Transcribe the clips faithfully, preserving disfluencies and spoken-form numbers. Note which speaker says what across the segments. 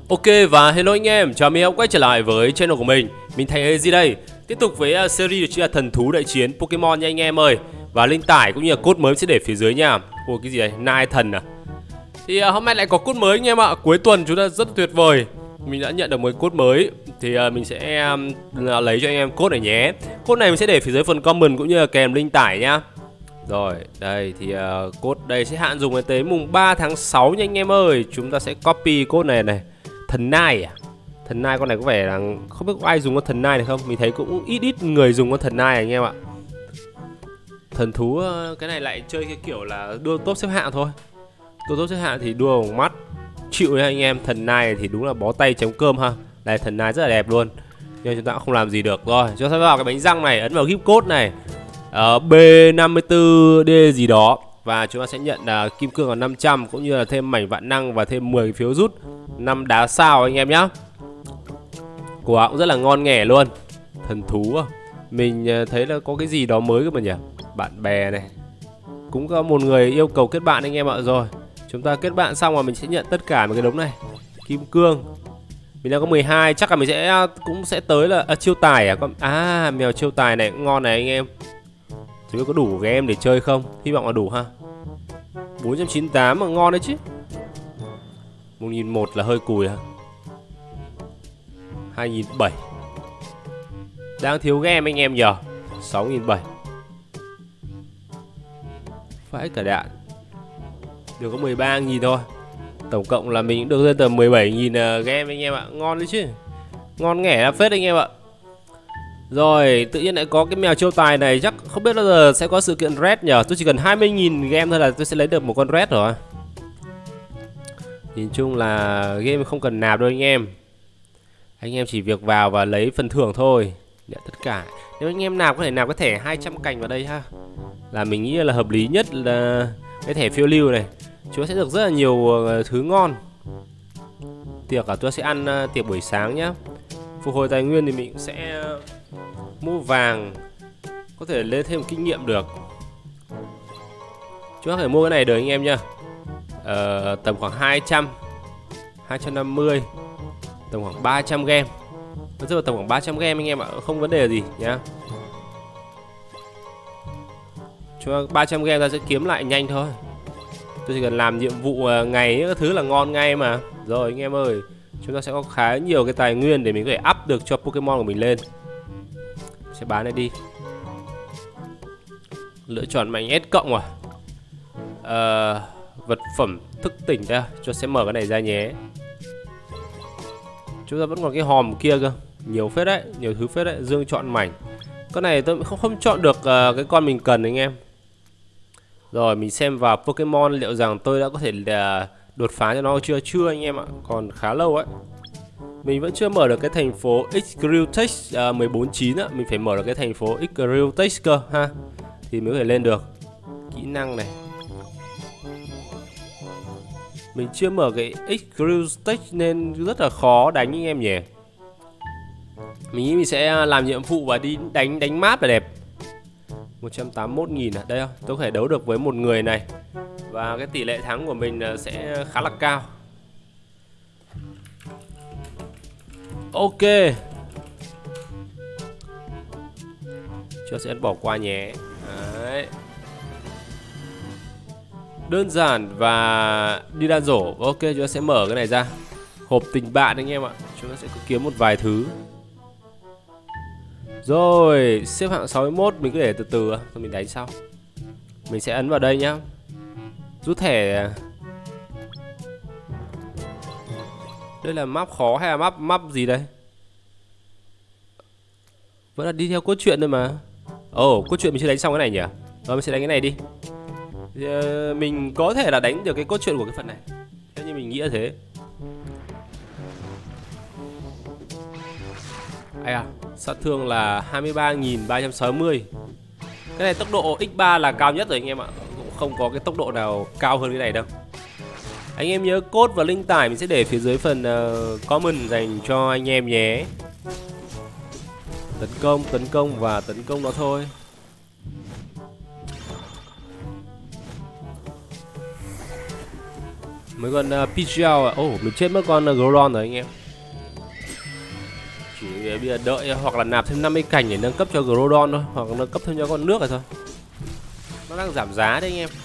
Speaker 1: Ok và hello anh em, chào mừng em quay trở lại với channel của mình. Mình Thành a giê đây. Tiếp tục với uh, series chính là thần thú đại chiến Pokemon nha anh em ơi. Và link tải cũng như là code mới sẽ để phía dưới nha. Ủa cái gì này, Nai thần à? Thì uh, hôm nay lại có code mới anh em ạ. Cuối tuần chúng ta rất tuyệt vời. Mình đã nhận được một code mới. Thì uh, mình sẽ um, lấy cho anh em code này nhé. Code này mình sẽ để phía dưới phần comment cũng như là kèm link tải nhá. Rồi, đây thì uh, code đây sẽ hạn dùng đến tới mùng ba tháng sáu nha anh em ơi. Chúng ta sẽ copy code này này. Thần nai à? Thần nai con này có vẻ là không biết có ai dùng con thần nai này không? Mình thấy cũng ít ít người dùng con thần nai anh em ạ. Thần thú cái này lại chơi cái kiểu là đua top xếp hạng thôi. Đua top xếp hạng thì đua bằng mắt. Chịu nha anh em, thần nai thì đúng là bó tay chấm cơm ha. Đây thần nai rất là đẹp luôn. Nhưng chúng ta cũng không làm gì được. Rồi, chúng ta sẽ vào cái bánh răng này, ấn vào gift code này. Ở B năm mươi tư D gì đó. Và chúng ta sẽ nhận uh, kim cương ở năm trăm cũng như là thêm mảnh vạn năng và thêm mười phiếu rút năm đá sao anh em nhá. Quả cũng rất là ngon nghẻ luôn. Thần thú à? Mình uh, thấy là có cái gì đó mới cơ mà nhỉ. Bạn bè này. Cũng có một người yêu cầu kết bạn anh em ạ. Rồi chúng ta kết bạn xong rồi mình sẽ nhận tất cả một cái đống này. Kim cương. Mình đang có mười hai, chắc là mình sẽ cũng sẽ tới là à, chiêu tài à? À mèo chiêu tài này cũng ngon này anh em. Chứ có đủ game để chơi không? Hy vọng là đủ ha. Bốn trăm chín mươi tám mà ngon đấy chứ. Một nghìn một là hơi cùi ha. Hai nghìn bảy. Đang thiếu game anh em nhờ. Sáu nghìn bảy. Phải cả đạn. Được có mười ba nghìn thôi. Tổng cộng là mình được lên tầm mười bảy nghìn game anh em ạ. Ngon đấy chứ. Ngon nghẻ là phết anh em ạ. Rồi, tự nhiên lại có cái mèo chiêu tài này. Chắc không biết bao giờ sẽ có sự kiện red nhờ. Tôi chỉ cần hai mươi nghìn game thôi là tôi sẽ lấy được một con red rồi. Nhìn chung là game không cần nạp đâu anh em. Anh em chỉ việc vào và lấy phần thưởng thôi. Nhận tất cả. Nếu anh em nạp có thể nạp cái thẻ hai trăm cành vào đây ha. Là mình nghĩ là hợp lý nhất là cái thẻ phiêu lưu này. Chúng ta sẽ được rất là nhiều thứ ngon. Tiệc à, tôi sẽ ăn tiệc buổi sáng nhá. Phục hồi tài nguyên thì mình sẽ mua vàng. Có thể lên thêm kinh nghiệm được. Chúng ta phải mua cái này được anh em nhá. Ờ, tầm khoảng hai trăm, hai trăm năm mươi. Tầm khoảng ba trăm game. Nó rơi vào tầm khoảng ba trăm game anh em ạ. Không vấn đề gì nhá. Chúng ta ba trăm game ta sẽ kiếm lại nhanh thôi. Tôi chỉ cần làm nhiệm vụ ngày các thứ là ngon ngay mà. Rồi anh em ơi, chúng ta sẽ có khá nhiều cái tài nguyên để mình có thể up được cho Pokemon của mình lên. Sẽ bán này đi. Lựa chọn mạnh S cộng à. à Vật phẩm thức tỉnh ra. Cho sẽ mở cái này ra nhé. Chúng ta vẫn còn cái hòm kia cơ. Nhiều phết đấy, nhiều thứ phết đấy. Dương chọn mảnh. Con này tôi không không chọn được uh, cái con mình cần anh em. Rồi mình xem vào Pokemon liệu rằng tôi đã có thể uh, đột phá cho nó chưa? Chưa anh em ạ. Còn khá lâu ấy. Mình vẫn chưa mở được cái thành phố Xgriltex uh, mười bốn chín á. Mình phải mở được cái thành phố Xgriltex cơ ha. Thì mới có thể lên được. Kỹ năng này. Mình chưa mở cái Xgriltex nên rất là khó đánh anh em nhỉ. Mình nghĩ mình sẽ làm nhiệm vụ và đi đánh đánh map là đẹp. Một trăm tám mươi mốt nghìn à. Đây không? Tôi có thể đấu được với một người này. Và cái tỷ lệ thắng của mình sẽ khá là cao. Ok. Chúng sẽ bỏ qua nhé. Đấy. Đơn giản và đi đan rổ. Ok, chúng ta sẽ mở cái này ra. Hộp tình bạn anh em ạ. Chúng ta sẽ kiếm một vài thứ. Rồi, xếp hạng sáu mươi mốt mình cứ để từ từ. Thôi mình đánh sau. Mình sẽ ấn vào đây nhá. Rút thẻ. Đây là map khó hay là map map gì đây? Vẫn là đi theo cốt truyện thôi mà. Ồ, oh, cốt truyện mình chưa đánh xong cái này nhỉ? Rồi mình sẽ đánh cái này đi. uh, Mình có thể là đánh được cái cốt truyện của cái phần này. Theo như mình nghĩ là thế. Ai à, sát thương là hai mươi ba nghìn ba trăm sáu mươi. Cái này tốc độ nhân ba là cao nhất rồi anh em ạ. Cũng không có cái tốc độ nào cao hơn cái này đâu. Anh em nhớ code và link tải mình sẽ để phía dưới phần uh, comment dành cho anh em nhé. Tấn công, tấn công và tấn công nó thôi. Mấy con uh, Pidgeot à? Ồ, oh, mình chết mất con uh, Groudon rồi anh em. Chỉ bây giờ đợi hoặc là nạp thêm năm mươi cành để nâng cấp cho Groudon thôi, hoặc nâng cấp thêm cho con nước rồi thôi. Nó đang giảm giá đấy anh em.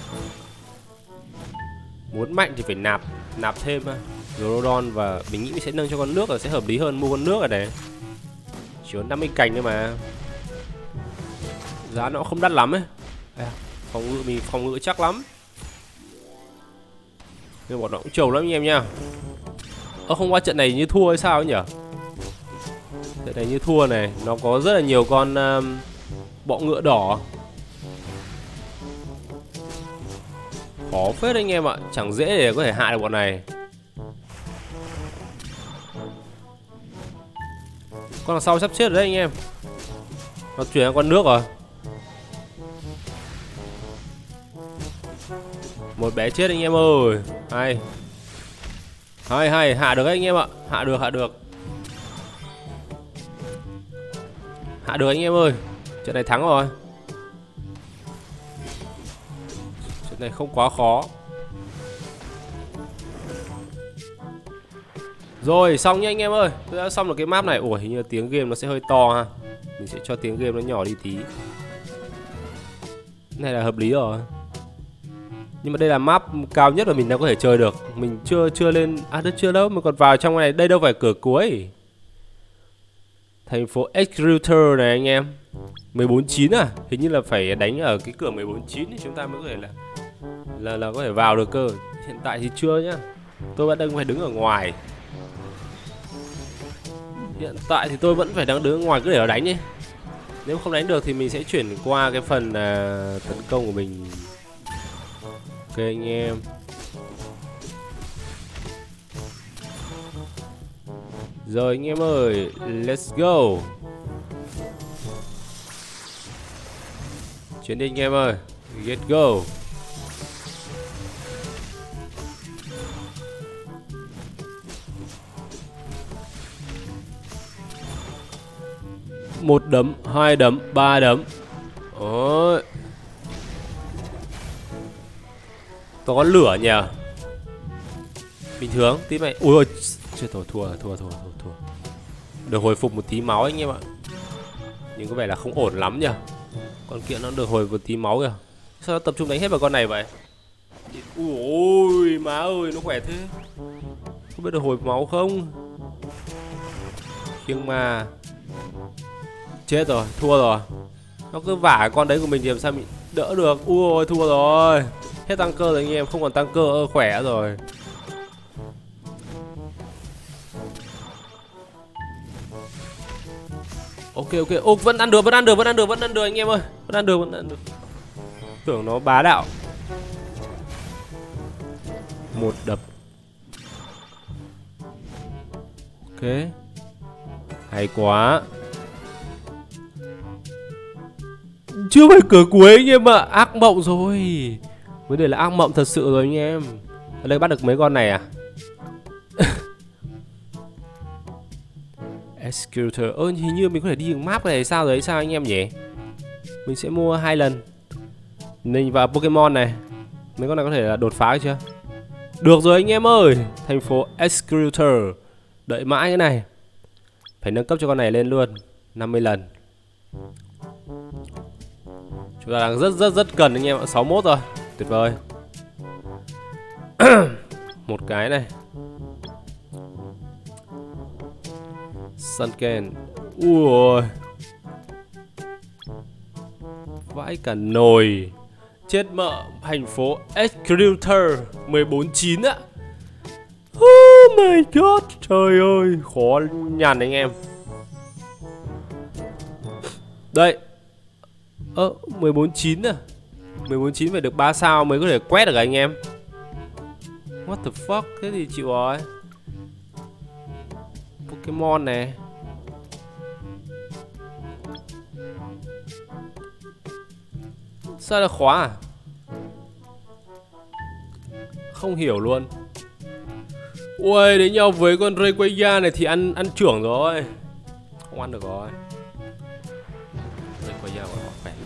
Speaker 1: Muốn mạnh thì phải nạp nạp thêm Groudon, và mình nghĩ mình sẽ nâng cho con nước là sẽ hợp lý hơn mua con nước ở đây. Chỉ có năm mươi cành thôi mà. Giá nó không đắt lắm ấy. À, phòng ngự mình phòng ngự chắc lắm. Nhưng bọn nó cũng trầu lắm anh em nha. Ơ không qua trận này như thua hay sao ấy nhỉ? Trận này như thua này, nó có rất là nhiều con um, bọ ngựa đỏ. Khó phết anh em ạ, chẳng dễ để có thể hạ được bọn này. Con đằng sau sắp chết rồi đấy anh em. Nó chuyển sang con nước rồi. Một bé chết anh em ơi. Hay hay hay, hạ được đấy anh em ạ. Hạ được, hạ được. Hạ được anh em ơi. Trận này thắng rồi. Trận này không quá khó. Rồi xong nha anh em ơi. Tôi đã xong được cái map này. Ủa hình như tiếng game nó sẽ hơi to ha. Mình sẽ cho tiếng game nó nhỏ đi tí. Này là hợp lý rồi. Nhưng mà đây là map cao nhất mà mình đã có thể chơi được. Mình chưa chưa lên. À đây chưa đâu. Mình còn vào trong này. Đây đâu phải cửa cuối. Thành phố Executor này anh em. mười bốn chín à. Hình như là phải đánh ở cái cửa mười bốn chín thì chúng ta mới có thể là Là là có thể vào được cơ. Hiện tại thì chưa nhá. Tôi vẫn đang phải đứng ở ngoài. Hiện tại thì tôi vẫn phải đang đứng ở ngoài cứ để nó đánh đi. Nếu không đánh được thì mình sẽ chuyển qua cái phần uh, tấn công của mình. Ok anh em. Rồi anh em ơi, let's go. Chuyển đi anh em ơi. Get go. Một đấm, hai đấm, ba đấm. Ôi. Tôi có lửa nhỉ. Bình thường, tí mày. Ui ôi, chết rồi, thua rồi, thua, thua, thua, thua. Được hồi phục một tí máu anh em ạ. Nhưng có vẻ là không ổn lắm nhỉ. Con kia nó được hồi một tí máu kìa. Sao nó tập trung đánh hết vào con này vậy? Ui ôi, má ơi, nó khỏe thế. Không biết được hồi máu không? Nhưng mà chết rồi, thua rồi. Nó cứ vả con đấy của mình thì làm sao mình đỡ được. Ui ôi, thua rồi. Hết tăng cơ rồi anh em, không còn tăng cơ, khỏe rồi. Ok ok, ô vẫn ăn được, vẫn ăn được, vẫn ăn được, vẫn ăn được anh em ơi. Vẫn ăn được, vẫn ăn được. Tưởng nó bá đạo. Một đập. Ok. Hay quá. Chưa phải cửa cuối anh em ạ, ác mộng rồi. Vấn đề là ác mộng thật sự rồi anh em. Ở đây bắt được mấy con này à? Executor. Ơ hình như mình có thể đi đường map này sao rồi sao anh em nhỉ? Mình sẽ mua hai lần. Mình vào Pokemon này. Mấy con này có thể là đột phá chưa? Được rồi anh em ơi. Thành phố Executor. Đợi mãi cái này. Phải nâng cấp cho con này lên luôn năm mươi lần. Chúng ta đang rất rất rất cần anh em ạ. sáu mươi mốt rồi. Tuyệt vời. Một cái này. Sunken. Ui. Vãi cả nồi. Chết mợ. Thành phố Executor mười bốn chín á. Oh my god. Trời ơi. Khó nhằn anh em. Đây. Ơ ờ, mười bốn chín à. mười bốn chín phải được ba sao mới có thể quét được anh em. What the fuck. Thế thì chịu rồi. Pokemon này. Sao là khóa à? Không hiểu luôn. Ui, đến nhau với con Rayquaza này thì ăn ăn trưởng rồi. Không ăn được rồi. Rayquaza của họ khỏe.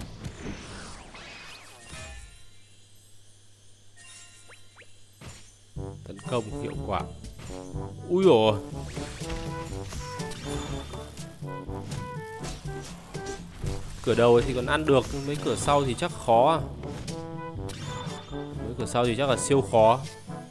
Speaker 1: Tấn công hiệu quả. Ui dồi, cửa đầu thì còn ăn được, mấy cửa sau thì chắc khó. Mấy cửa sau thì chắc là siêu khó.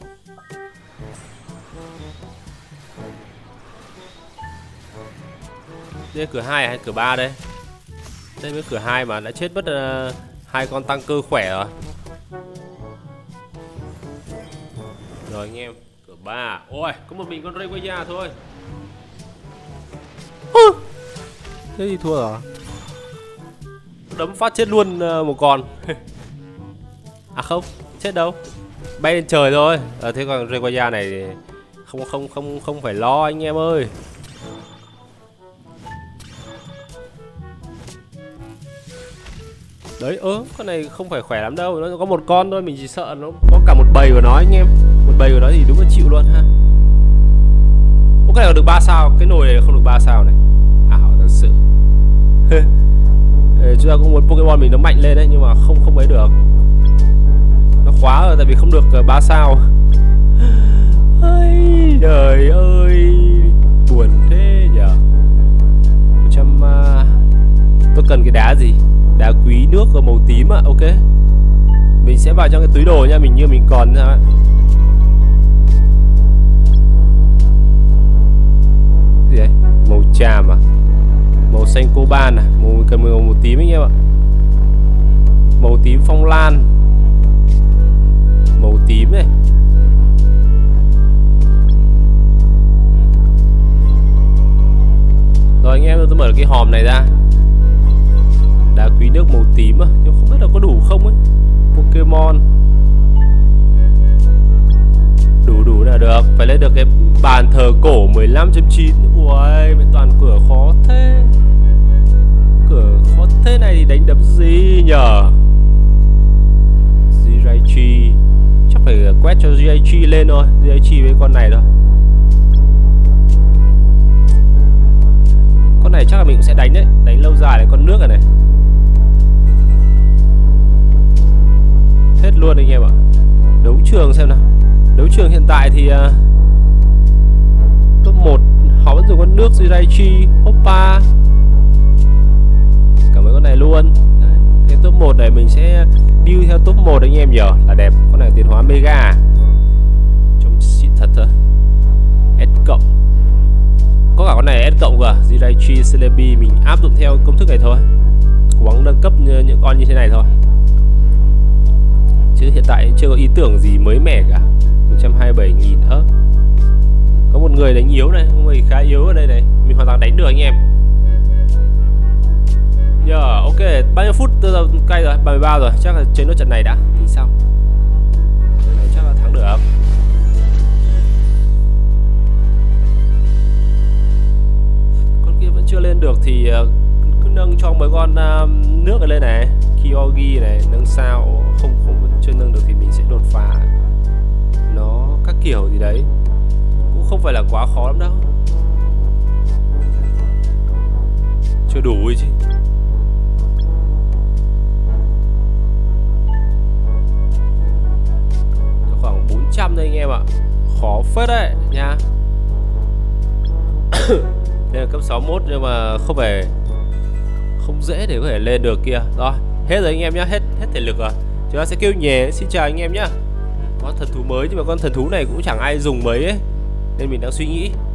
Speaker 1: Đây cửa hai hay cửa ba đây? Đây mới cửa hai mà đã chết mất uh, hai con tăng cơ khỏe rồi. Rồi anh em, cửa ba. Ôi, có một mình con Rayquaza thôi. Thế thì thua rồi. Đấm phát chết luôn uh, một con. À không, chết đâu. Bay lên trời thôi. À, thế còn Rayquaza này thì không không không không phải lo anh em ơi. Đấy, ớ, con này không phải khỏe lắm đâu, nó có một con thôi, mình chỉ sợ nó có cả một bầy của nó anh em. Một bầy của nó thì đúng là chịu luôn ha. Ô, cái này được ba sao, cái nồi này không được ba sao này. Ảo thật sự. Chúng ta cũng muốn Pokemon mình nó mạnh lên đấy, nhưng mà không không ấy được. Nó khóa rồi, tại vì không được ba sao. Ây, trời ơi, buồn thế nhở. một trăm uh... tôi cần cái đá gì? Đá quý nước ở màu tím ạ, à. Ok. Mình sẽ vào trong cái túi đồ nha, mình như mình còn nha. Gì đấy? Màu tràm à? Màu xanh coban à? Màu cần màu, màu tím anh em ạ. Màu tím phong lan. Màu tím này. Rồi anh em, tôi mở cái hòm này ra. Đá quý nước màu tím à, nhưng không biết là có đủ không ấy. Pokemon đủ đủ là được, phải lên được cái bàn thờ cổ mười lăm chấm chín. Ui, mẹ toàn cửa khó thế. Cửa khó thế này thì đánh đấm gì nhờ. Jirachi chắc phải quét cho Jirachi lên thôi. Jirachi với con này thôi. Con này chắc là mình cũng sẽ đánh đấy, đánh lâu dài đấy, con nước này này. Hết luôn anh em ạ. Đấu trường xem nào. Đấu trường hiện tại thì uh, top một họ vẫn dùng con nước Jirachi, Hoppa, cả mấy con này luôn. Đấy. Cái top một này mình sẽ build theo top một anh em nhờ, là đẹp. Con này tiến hóa mega. Trông xịn thật thôi. S cộng. Có cả con này S cộng cơ. Jirachi, Celebi mình áp dụng theo công thức này thôi. Cố gắng nâng cấp như, những con như thế này thôi. Chứ hiện tại chưa có ý tưởng gì mới mẻ cả. Một trăm hai mươi bảy nghìn. Ơ, có một người đánh yếu này, người khá yếu ở đây này, mình hoàn toàn đánh được anh em. Yeah, ok, bao nhiêu phút tôi giờ cay rồi, ba mươi ba rồi, chắc là chơi nốt trận này đã, tính sau. Trận này chắc là thắng được. Con kia vẫn chưa lên được thì cứ nâng cho mấy con uh, nước này lên này, Kyogi này, nâng sao, không không vẫn chưa nâng được thì mình sẽ đột phá nó các kiểu gì đấy, cũng không phải là quá khó lắm đâu, chưa đủ ấy chứ. Khoảng bốn trăm thôi anh em ạ, khó phết đấy nha. Đây là cấp sáu mươi mốt nhưng mà không phải không dễ để có thể lên được kia. Rồi, hết rồi anh em nhá, hết hết thể lực rồi. Chúng ta sẽ kêu nhé, xin chào anh em nhá. Có thần thú mới nhưng mà con thần thú này cũng chẳng ai dùng mấy ấy, nên mình đang suy nghĩ